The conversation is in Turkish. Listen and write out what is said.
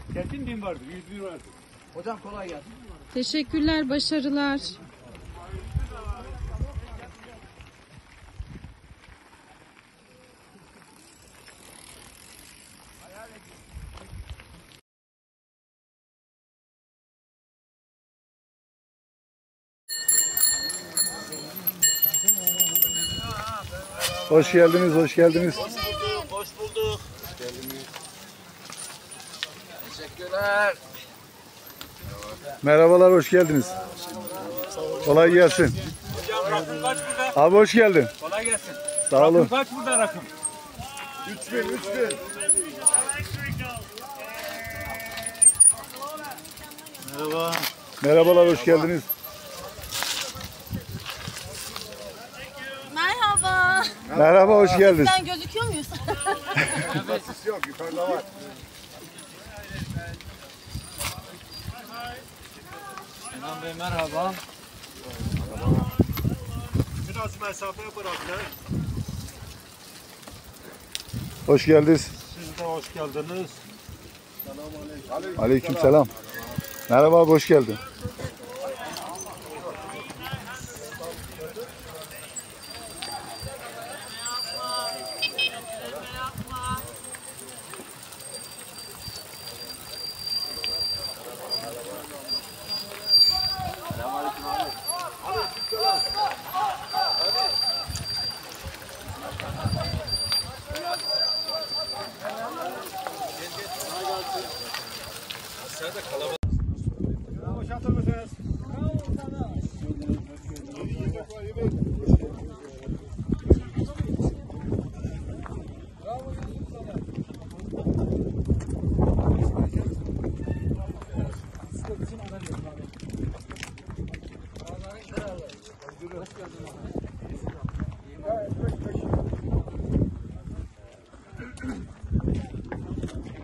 Kesin din vardır, 101 vardır. Hocam kolay gelsin. Teşekkürler, başarılar. Hoş geldiniz, hoş geldiniz. Hoş bulduk. Teşekkürler. Merhabalar, hoş geldiniz. Kolay gelsin. Hocam rakım kaç burada? Abi hoş geldin. Kolay gelsin. Sağ olun. Rakım kaç burada rakım? 3000. Merhaba. Merhabalar, hoş geldiniz. Merhaba. Merhaba, hoş geldiniz. Sen gözüküyor muyuz? Yok, yukarıda var. Kenan Bey merhaba. Biraz mesafe bırakın. Hoş geldiniz. Siz de hoş geldiniz. Aleykümselam. Merhaba abi, hoş geldin. Boşaltır mısınız?